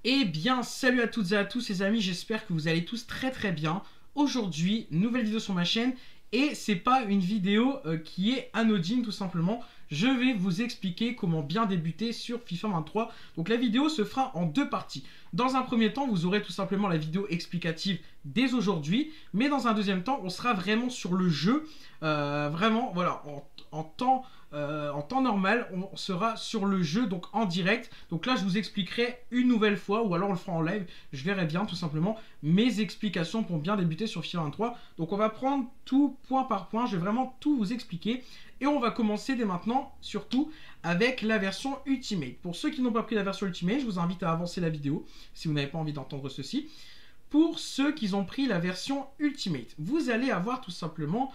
Eh bien, salut à toutes et à tous les amis, j'espère que vous allez tous très bien. Aujourd'hui, nouvelle vidéo sur ma chaîne et c'est pas une vidéo qui est anodine tout simplement. Je vais vous expliquer comment bien débuter sur FIFA 23. Donc la vidéo se fera en deux parties. Dans un premier temps, vous aurez tout simplement la vidéo explicative dès aujourd'hui, mais dans un deuxième temps, on sera vraiment sur le jeu, vraiment, voilà, en temps normal, on sera sur le jeu, donc en direct. Donc là, je vous expliquerai une nouvelle fois, ou alors on le fera en live, je verrai bien tout simplement mes explications pour bien débuter sur FIFA 23. Donc on va prendre tout point par point, je vais vraiment tout vous expliquer. Et on va commencer dès maintenant, surtout, avec la version Ultimate. Pour ceux qui n'ont pas pris la version Ultimate, je vous invite à avancer la vidéo, si vous n'avez pas envie d'entendre ceci. Pour ceux qui ont pris la version Ultimate, vous allez avoir tout simplement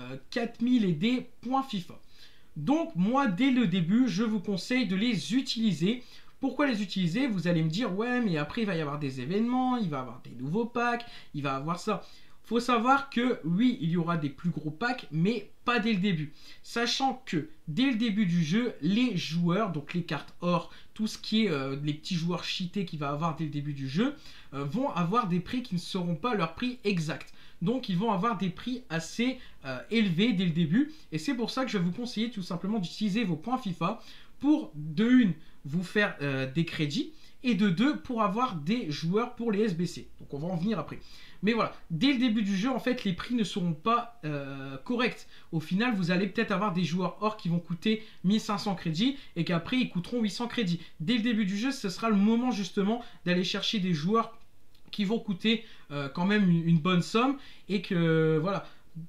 4000 et des points FIFA. Donc moi, dès le début, je vous conseille de les utiliser. Pourquoi les utiliser? Vous allez me dire, ouais, mais après, il va y avoir des événements, il va y avoir des nouveaux packs, il va y avoir ça. Il faut savoir que, oui, il y aura des plus gros packs, mais pas dès le début. Sachant que, dès le début du jeu, les joueurs, donc les cartes or, tout ce qui est les petits joueurs cheatés qu'il va avoir dès le début du jeu, vont avoir des prix qui ne seront pas leur prix exact. Donc ils vont avoir des prix assez élevés dès le début. Et c'est pour ça que je vais vous conseiller tout simplement d'utiliser vos points FIFA pour, de une, vous faire des crédits, et de deux, pour avoir des joueurs pour les SBC. Donc on va en venir après. Mais voilà, dès le début du jeu, en fait, les prix ne seront pas corrects. Au final, vous allez peut-être avoir des joueurs or qui vont coûter 1500 crédits et qu'après, ils coûteront 800 crédits. Dès le début du jeu, ce sera le moment justement d'aller chercher des joueurs qui vont coûter quand même une bonne somme et que, voilà,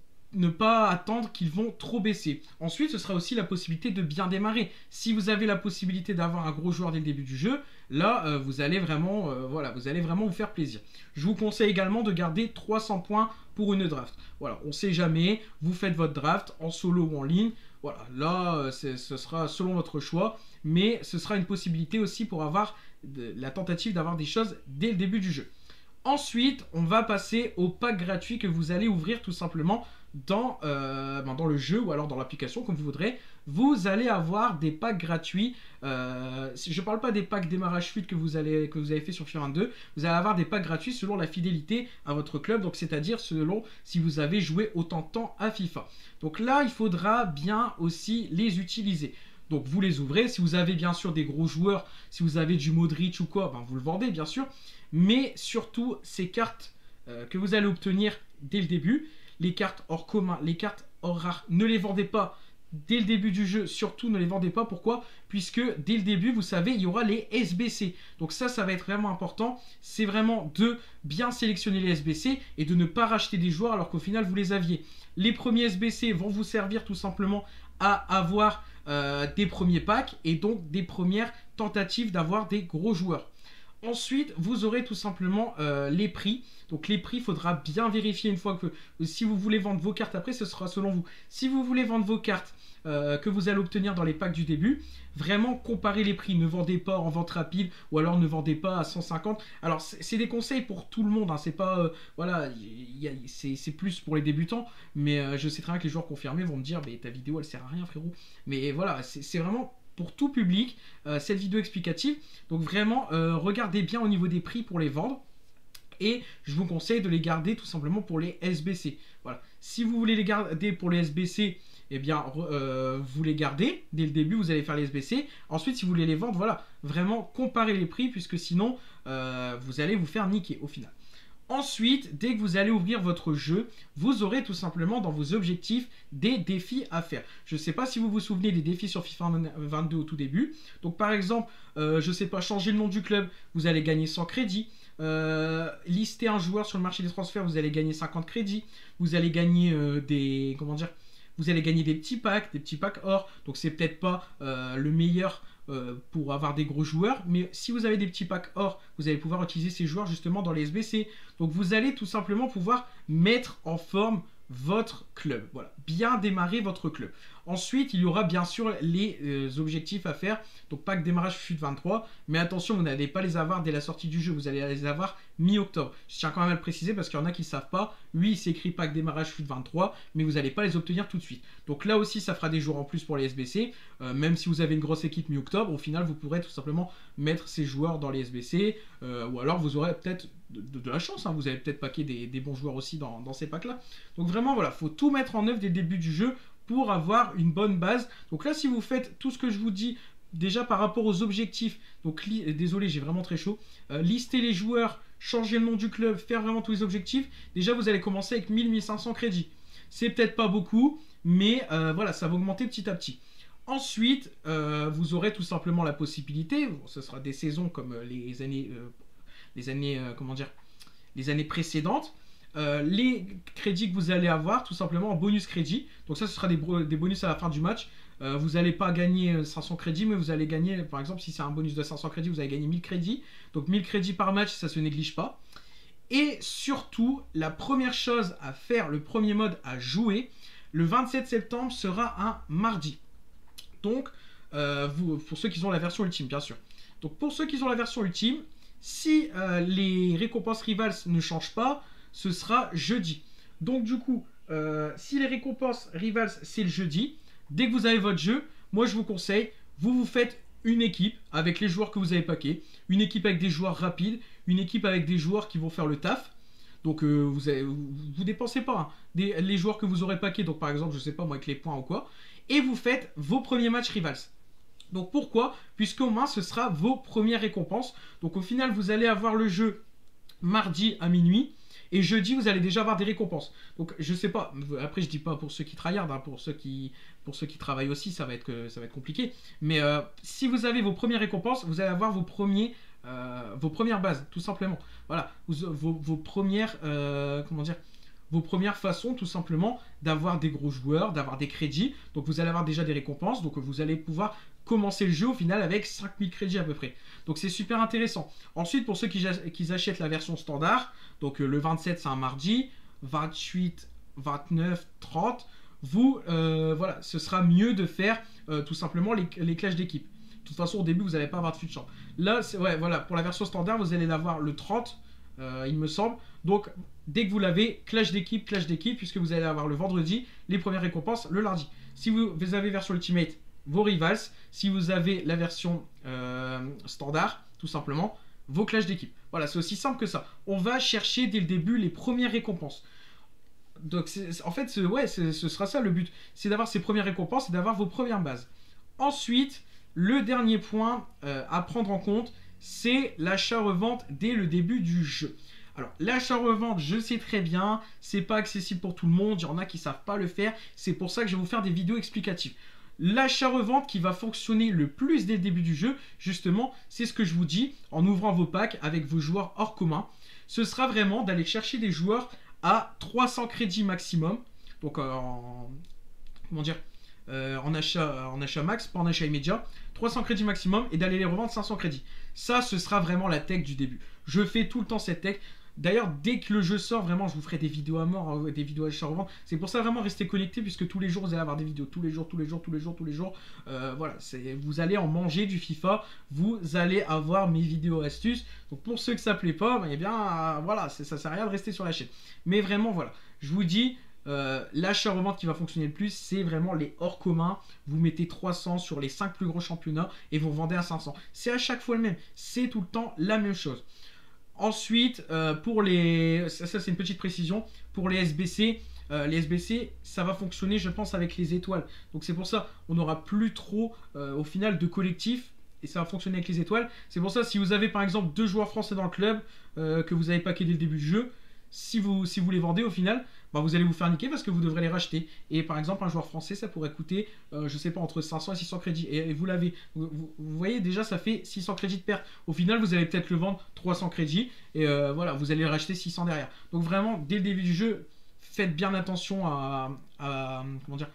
ne pas attendre qu'ils vont trop baisser. Ensuite, ce sera aussi la possibilité de bien démarrer. Si vous avez la possibilité d'avoir un gros joueur dès le début du jeu, là, vous allez vraiment, voilà, vous allez vraiment vous faire plaisir. Je vous conseille également de garder 300 points pour une draft. Voilà, on sait jamais, vous faites votre draft en solo ou en ligne. Voilà, là, ce sera selon votre choix, mais ce sera une possibilité aussi pour avoir la tentative d'avoir des choses dès le début du jeu. Ensuite, on va passer au pack gratuit que vous allez ouvrir tout simplement dans le jeu ou alors dans l'application, comme vous voudrez. Vous allez avoir des packs gratuits. Je ne parle pas des packs démarrage fuite que vous avez fait sur FIFA 22. Vous allez avoir des packs gratuits selon la fidélité à votre club, donc c'est-à-dire selon si vous avez joué autant de temps à FIFA. Donc là, il faudra bien aussi les utiliser. Donc vous les ouvrez, si vous avez bien sûr des gros joueurs, si vous avez du Modric ou quoi, ben vous le vendez bien sûr. Mais surtout, ces cartes que vous allez obtenir dès le début, les cartes hors commun, les cartes hors rares, ne les vendez pas dès le début du jeu, surtout ne les vendez pas. Pourquoi? Puisque dès le début, vous savez, il y aura les SBC. Donc ça va être vraiment important. C'est vraiment de bien sélectionner les SBC et de ne pas racheter des joueurs alors qu'au final, vous les aviez. Les premiers SBC vont vous servir tout simplement à avoir des premiers packs et donc des premières tentatives d'avoir des gros joueurs. Ensuite, vous aurez tout simplement les prix. Donc les prix, il faudra bien vérifier une fois que si vous voulez vendre vos cartes après, ce sera selon vous. Si vous voulez vendre vos cartes que vous allez obtenir dans les packs du début, vraiment comparez les prix. Ne vendez pas en vente rapide ou alors ne vendez pas à 150. Alors c'est des conseils pour tout le monde, hein. C'est pas voilà, c'est plus pour les débutants. Mais je sais très bien que les joueurs confirmés vont me dire, mais ta vidéo elle sert à rien frérot. Mais voilà, c'est vraiment pour tout public, cette vidéo explicative. Donc vraiment, regardez bien au niveau des prix pour les vendre. Et je vous conseille de les garder tout simplement pour les SBC. Voilà. Si vous voulez les garder pour les SBC, eh bien, vous les gardez. Dès le début, vous allez faire les SBC. Ensuite, si vous voulez les vendre, voilà, vraiment comparez les prix, puisque sinon, vous allez vous faire niquer au final. Ensuite, dès que vous allez ouvrir votre jeu, vous aurez tout simplement dans vos objectifs des défis à faire. Je ne sais pas si vous vous souvenez des défis sur FIFA 22 au tout début. Donc par exemple, je ne sais pas, changer le nom du club, vous allez gagner 100 crédits. Lister un joueur sur le marché des transferts, vous allez gagner 50 crédits. Vous allez gagner vous allez gagner des petits packs or. Donc c'est peut-être pas le meilleur pour avoir des gros joueurs, mais si vous avez des petits packs or, vous allez pouvoir utiliser ces joueurs justement dans les SBC. Donc vous allez tout simplement pouvoir mettre en forme votre club. Voilà, bien démarrer votre club. Ensuite, il y aura bien sûr les objectifs à faire. Donc pack démarrage chute 23. Mais attention, vous n'allez pas les avoir dès la sortie du jeu. Vous allez les avoir mi-octobre. Je tiens quand même à le préciser parce qu'il y en a qui ne savent pas. Oui, c'est écrit pack démarrage chute 23. Mais vous n'allez pas les obtenir tout de suite. Donc là aussi, ça fera des jours en plus pour les SBC. Même si vous avez une grosse équipe mi-octobre, au final, vous pourrez tout simplement mettre ces joueurs dans les SBC. Ou alors, vous aurez peut-être de la chance. Hein. Vous allez peut-être paquer des bons joueurs aussi dans ces packs-là. Donc vraiment, voilà, il faut tout mettre en œuvre dès le début du jeu pour avoir une bonne base. Donc là, si vous faites tout ce que je vous dis, déjà par rapport aux objectifs, donc désolé, j'ai vraiment très chaud, lister les joueurs, changer le nom du club, faire vraiment tous les objectifs, déjà vous allez commencer avec 1000-1500 crédits. C'est peut-être pas beaucoup, mais voilà, ça va augmenter petit à petit. Ensuite, vous aurez tout simplement la possibilité, bon, ce sera des saisons comme les années précédentes, les crédits que vous allez avoir tout simplement en bonus crédit. Donc ça, ce sera des bonus à la fin du match. Vous n'allez pas gagner 500 crédits, mais vous allez gagner, par exemple, si c'est un bonus de 500 crédits, vous allez gagner 1000 crédits. Donc 1000 crédits par match, ça se néglige pas. Et surtout, la première chose à faire, le premier mode à jouer, le 27 septembre sera un mardi. Donc, pour ceux qui ont la version ultime, bien sûr. Donc pour ceux qui ont la version ultime, si les récompenses rivals ne changent pas, ce sera jeudi. Donc du coup, si les récompenses rivals c'est le jeudi, dès que vous avez votre jeu, moi je vous conseille, vous faites une équipe avec les joueurs que vous avez packés, une équipe avec des joueurs rapides, une équipe avec des joueurs qui vont faire le taf. Donc vous dépensez pas hein, les joueurs que vous aurez packés, donc par exemple je sais pas moi avec les points ou quoi, et vous faites vos premiers matchs rivals. Donc pourquoi? Puisqu'au moins ce sera vos premières récompenses. Donc au final vous allez avoir le jeu mardi à minuit. Et jeudi, vous allez déjà avoir des récompenses. Donc, je sais pas. Après, je dis pas pour ceux qui tryhard, hein, pour ceux qui travaillent aussi, ça va être compliqué. Mais si vous avez vos premières récompenses, vous allez avoir vos premières bases, tout simplement. Voilà, vos premières, vos premières façons, tout simplement, d'avoir des gros joueurs, d'avoir des crédits. Donc, vous allez avoir déjà des récompenses. Donc, vous allez pouvoir commencer le jeu au final avec 5000 crédits à peu près. Donc c'est super intéressant. Ensuite, pour ceux qui achètent la version standard, donc le 27 c'est un mardi, 28, 29, 30, voilà, ce sera mieux de faire tout simplement les clashs d'équipe. De toute façon, au début, vous n'allez pas avoir de fut de champ. Là, ouais, voilà, pour la version standard, vous allez l'avoir le 30, il me semble. Donc, dès que vous l'avez, clash d'équipe, puisque vous allez avoir le vendredi, les premières récompenses le lundi. Si vous avez version Ultimate, vos rivals, si vous avez la version standard, tout simplement, vos clashs d'équipe. Voilà, c'est aussi simple que ça. On va chercher dès le début les premières récompenses. Donc, en fait, ce sera ça le but. C'est d'avoir ces premières récompenses et d'avoir vos premières bases. Ensuite, le dernier point à prendre en compte, c'est l'achat-revente dès le début du jeu. Alors, l'achat-revente, je sais très bien, c'est pas accessible pour tout le monde. Il y en a qui savent pas le faire. C'est pour ça que je vais vous faire des vidéos explicatives. L'achat-revente qui va fonctionner le plus dès le début du jeu, justement, c'est ce que je vous dis en ouvrant vos packs avec vos joueurs hors commun. Ce sera vraiment d'aller chercher des joueurs à 300 crédits maximum. Donc en achat max, pas en achat immédiat. 300 crédits maximum et d'aller les revendre 500 crédits. Ça, ce sera vraiment la tech du début. Je fais tout le temps cette tech. D'ailleurs, dès que le jeu sort, vraiment, je vous ferai des vidéos à mort, des vidéos à achat-revente. C'est pour ça, vraiment, restez connectés, puisque tous les jours, vous allez avoir des vidéos. Tous les jours. Voilà, vous allez en manger du FIFA. Vous allez avoir mes vidéos astuces. Donc, pour ceux que ça ne plaît pas, eh bien, voilà, ça ne sert à rien de rester sur la chaîne. Mais vraiment, voilà, je vous dis, l'achat-revente qui va fonctionner le plus, c'est vraiment les hors communs. Vous mettez 300 sur les 5 plus gros championnats et vous vendez à 500. C'est à chaque fois le même. C'est tout le temps la même chose. Ensuite, pour ça c'est une petite précision, pour les SBC, ça va fonctionner je pense avec les étoiles. Donc c'est pour ça, on n'aura plus trop au final de collectif et ça va fonctionner avec les étoiles. C'est pour ça, si vous avez par exemple 2 joueurs français dans le club que vous avez packé dès le début du jeu, si vous les vendez au final, bah vous allez vous faire niquer parce que vous devrez les racheter. Et par exemple, un joueur français, ça pourrait coûter, je sais pas, entre 500 et 600 crédits. Et vous l'avez. Vous voyez, déjà, ça fait 600 crédits de perte. Au final, vous allez peut-être le vendre 300 crédits. Et voilà, vous allez le racheter 600 derrière. Donc vraiment, dès le début du jeu, faites bien attention à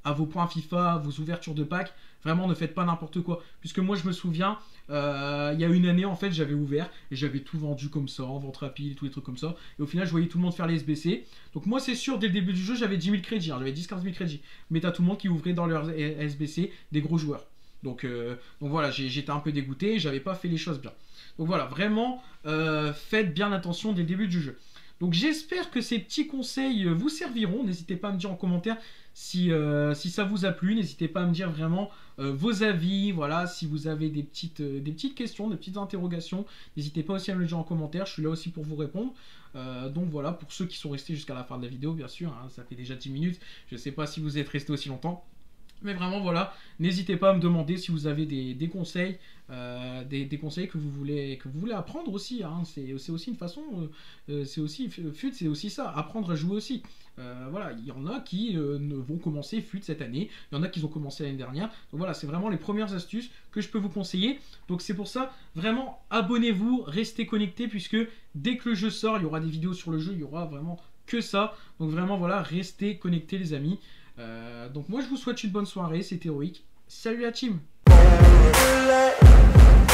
à vos points FIFA, à vos ouvertures de packs. Vraiment, ne faites pas n'importe quoi. Puisque moi, je me souviens, il y a une année, en fait, j'avais ouvert et j'avais tout vendu comme ça, en vente rapide, tous les trucs comme ça. Et au final, je voyais tout le monde faire les SBC. Donc moi, c'est sûr, dès le début du jeu, j'avais 10 000 crédits. Hein, j'avais 10-15 000 crédits. Mais t'as tout le monde qui ouvrait dans leur SBC des gros joueurs. Donc voilà, j'étais un peu dégoûté, j'avais pas fait les choses bien. Donc voilà, vraiment, faites bien attention dès le début du jeu. Donc j'espère que ces petits conseils vous serviront. N'hésitez pas à me dire en commentaire si ça vous a plu. N'hésitez pas à me dire vraiment vos avis. Voilà, si vous avez des petites questions, des petites interrogations, n'hésitez pas aussi à me le dire en commentaire. Je suis là aussi pour vous répondre. Donc voilà, pour ceux qui sont restés jusqu'à la fin de la vidéo, bien sûr, hein, ça fait déjà 10 minutes. Je ne sais pas si vous êtes restés aussi longtemps. Mais vraiment, voilà, n'hésitez pas à me demander si vous avez des conseils, des conseils que vous voulez apprendre aussi. Hein. C'est aussi une façon, c'est aussi FUT, c'est aussi ça, apprendre à jouer aussi. Voilà, il y en a qui vont commencer FUT cette année, il y en a qui ont commencé l'année dernière. Donc voilà, c'est vraiment les premières astuces que je peux vous conseiller. Donc c'est pour ça, vraiment, abonnez-vous, restez connectés, puisque dès que le jeu sort, il y aura des vidéos sur le jeu, il y aura vraiment que ça. Donc vraiment, voilà, restez connectés les amis. Donc moi je vous souhaite une bonne soirée, c'était Heroic. Salut la team!